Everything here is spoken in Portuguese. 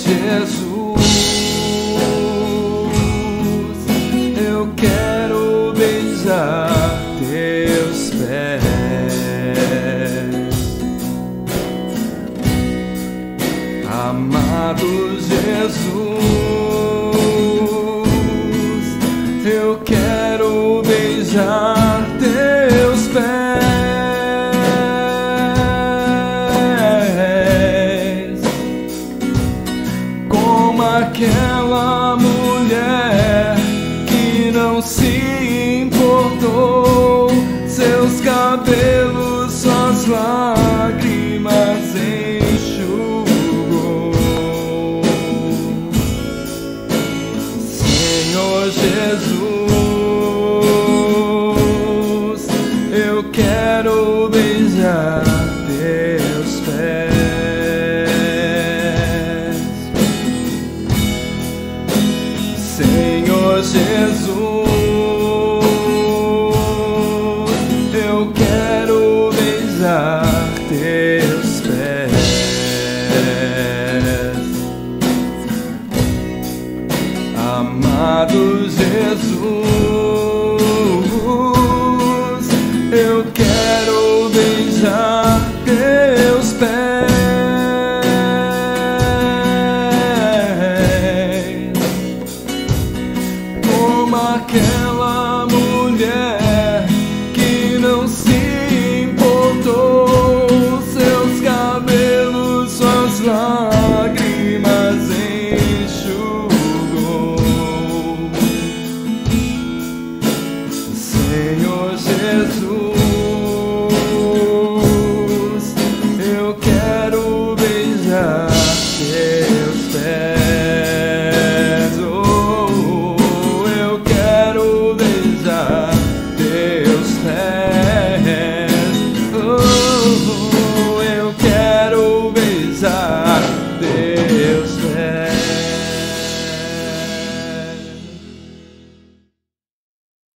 Jesus, eu quero beijar teus pés. Amado Jesus, eu quero beijar teus pés, como aquela mulher que não se importou, seus cabelos, suas lágrimas enxugou. Senhor Jesus, eu quero beijar teus pés. Senhor Jesus, eu quero beijar teus pés. Amado Jesus,